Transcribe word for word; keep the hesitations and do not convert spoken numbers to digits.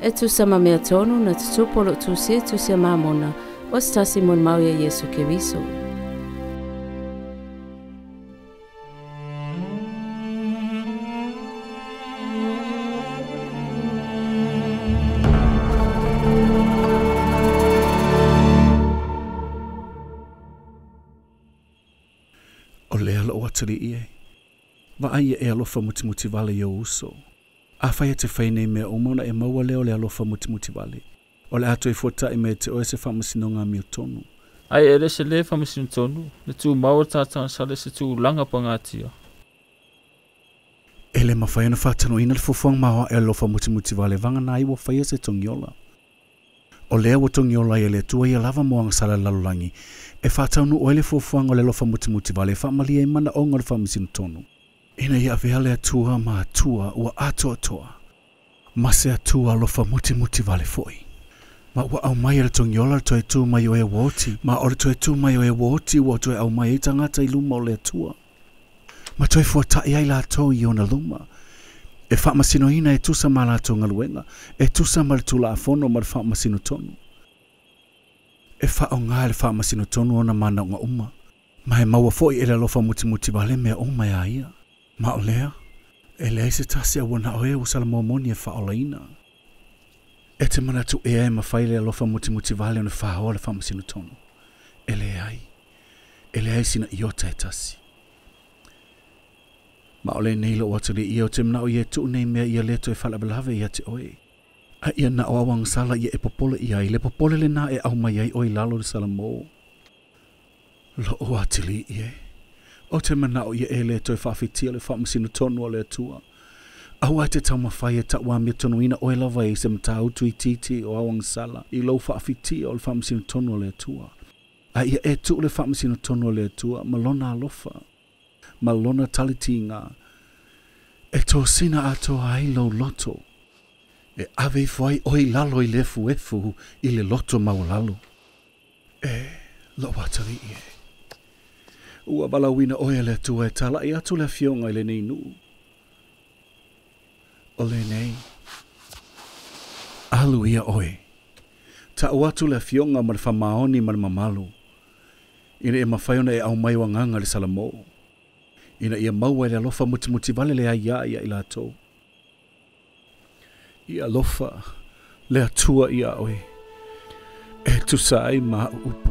E tu sama mea tonu na te tupolo tu si tu se mamona. O stasi mon mau ya Yesu ke viso. O lea lo watari ie. Wa ai e alofa muti muti vale yo uso. A whaia te whaine mea umona e maua leo le alofa muti muti vale. O le ato e fuata i me te oe se whamasino ngā mio tonu. Ai ere se le whamasino tonu. Le tū maua tātana sale se tū langa pa ngā tia. E le mawhai ana whātano ina le fufuang maua e alofa muti muti vale vanga nā iwa whaia se tongiola. O lea wa tongiola e le tua ia lava moanga sala lalulangi. E whātaunu o e le fufuang o le alofa muti muti vale whaamalia i mana onga le whamasino tonu. Ina ia vea le atua ma atua ua ato atoa. Ma se atua alofa muti muti vale foi. Ma ua au mai le tongiola toe tu mai o e woti. Ma o le toe tu mai o e woti ua toe au mai e tangata i luma o le atua. Ma toe fuatai ai la ato i ona luma. E whaamasino ina e tusa ma la ato ngaluenga. E tusa ma le tula afono ma le whaamasino tonu. E whaao ngā le whaamasino tonu ona mana o ngā uma. Ma he maua foi e le alofa muti muti vale mea o mai a ia. Ma o lea, e lea se tasi a wana oe usala momoni e whaolaina. E te mana tu ea e mawhaile alofa muti muti vale o ne whaoa le whamasino tonu. E lea ai. E lea ai sina iota e tasi. Ma o le neilo watari ia o te mana o ia tu nei mea ia leto e whalabelave ia te oe. A ia na o awang sala ia e popole ia i le popole le na e au mai ai oi lalo le sala mo. Lo o atili ie. O te mana o ia e le toi whawhitia le whamasino tonu o le atua. Au ai te tau mawhai e ta wamia tonu ina oe lava e se mta utu i titi o awang sala. I lau whawhitia o le whamasino tonu o le atua. A ia e tu le whamasino tonu o le atua. Malona alofa. Malona talitinga. E tō sina ato ai lau loto. E ave fwai oi lalo i lefu efu i le loto mau lalo. E lo watari ie. Ua balawina oe le tua e tala i atu le fionga i le nei nu. O le nei. Alu ia oe. Ta o atu le fionga ma le whamaoni ma le mamalu. Ina e mawhaiona e au mai wanganga le salamo. Ina ia maua le alofa muti muti vale le aia ia i lato. Ia alofa le atua ia oe. E tu sai ma utu.